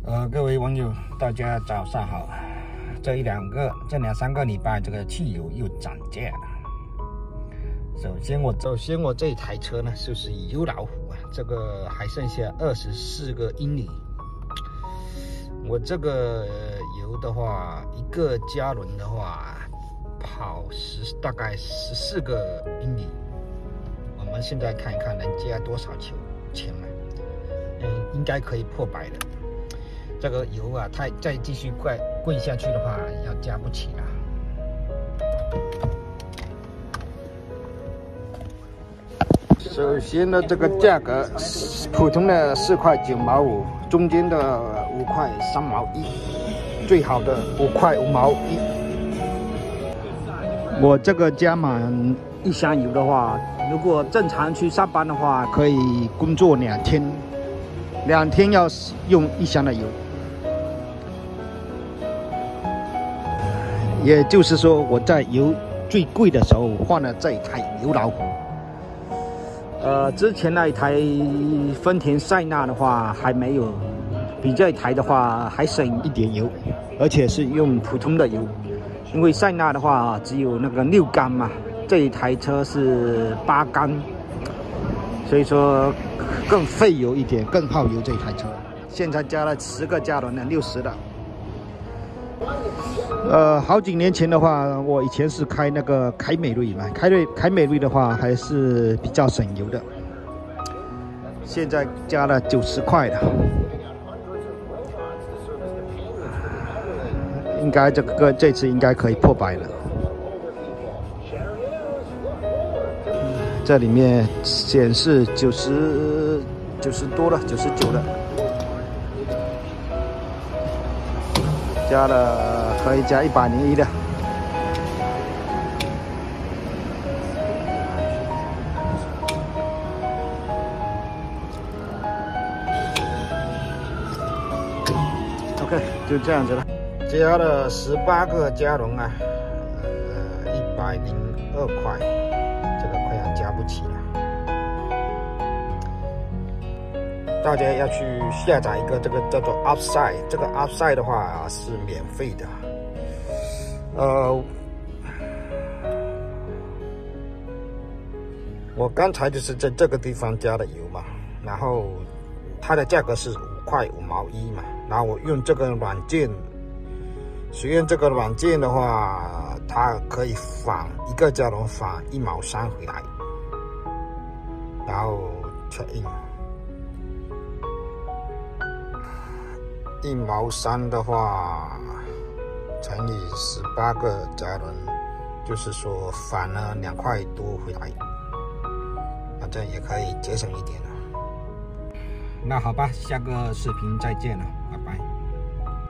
各位网友，大家早上好。这两三个礼拜，这个汽油又涨价了。首先我这一台车呢，就是油老虎啊，这个还剩下24个英里。我这个油的话，1个加仑的话，跑大概14个英里。我们现在看一看能加多少钱呢？应该可以破100的。这个油啊，再继续贵下去的话，要加不起了。首先呢，这个价格，普通的4块9毛5，中间的5块3毛1，最好的5块5毛1。我这个加满1箱油的话，如果正常去上班的话，可以工作2天，2天要用1箱的油。也就是说，我在油最贵的时候换了这一台油老虎。之前那一台丰田塞纳的话还没有，比这一台的话还省一点油，而且是用普通的油。因为塞纳的话只有那个6缸嘛，这一台车是8缸，所以说更费油一点，更耗油这一台车。现在加了10个加仑的60了。好几年前的话，我以前是开那个凯美瑞嘛，凯美瑞的话还是比较省油的。现在加了90块的，应该这次应该可以破100了。这里面显示90多了，99了。加了可以加101的。OK， 就这样子了。加了18个加仑啊，102块，这个快要加不起了。大家要去下载一个这个叫做 Upside， 这个 Upside 的话是免费的。我刚才就是在这个地方加的油嘛，然后它的价格是5块5毛1嘛，然后我用这个软件，使用这个软件的话，它可以返1个加仑返1毛3回来，然后 check in。1毛3的话，乘以18个加仑，就是说返了2块多回来，反正也可以节省一点了。那好吧，下个视频再见了，拜拜。